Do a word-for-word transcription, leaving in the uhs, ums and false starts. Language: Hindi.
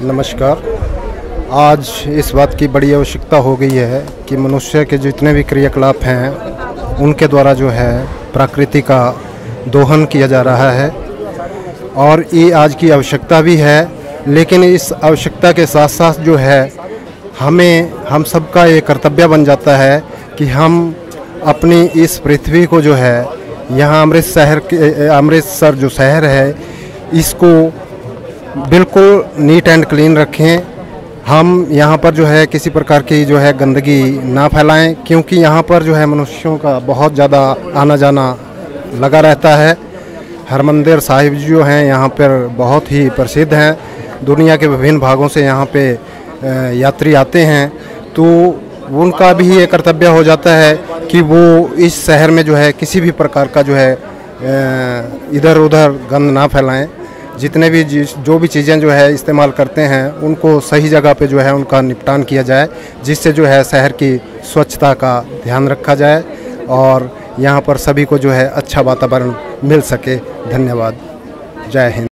नमस्कार। आज इस बात की बड़ी आवश्यकता हो गई है कि मनुष्य के जितने भी क्रियाकलाप हैं उनके द्वारा जो है प्रकृति का दोहन किया जा रहा है और ये आज की आवश्यकता भी है। लेकिन इस आवश्यकता के साथ साथ जो है हमें हम सबका ये कर्तव्य बन जाता है कि हम अपनी इस पृथ्वी को जो है यहाँ अमृत शहर के अमृतसर जो शहर है इसको बिल्कुल नीट एंड क्लीन रखें। हम यहाँ पर जो है किसी प्रकार की जो है गंदगी ना फैलाएं, क्योंकि यहाँ पर जो है मनुष्यों का बहुत ज़्यादा आना जाना लगा रहता है। हरमंदिर साहिब जो हैं यहाँ पर बहुत ही प्रसिद्ध हैं। दुनिया के विभिन्न भागों से यहाँ पे यात्री आते हैं, तो उनका भी ये कर्तव्य हो जाता है कि वो इस शहर में जो है किसी भी प्रकार का जो है इधर उधर गंद ना फैलाएं। जितने भी जो भी चीज़ें जो है इस्तेमाल करते हैं उनको सही जगह पे जो है उनका निपटान किया जाए, जिससे जो है शहर की स्वच्छता का ध्यान रखा जाए और यहाँ पर सभी को जो है अच्छा वातावरण मिल सके। धन्यवाद। जय हिंद।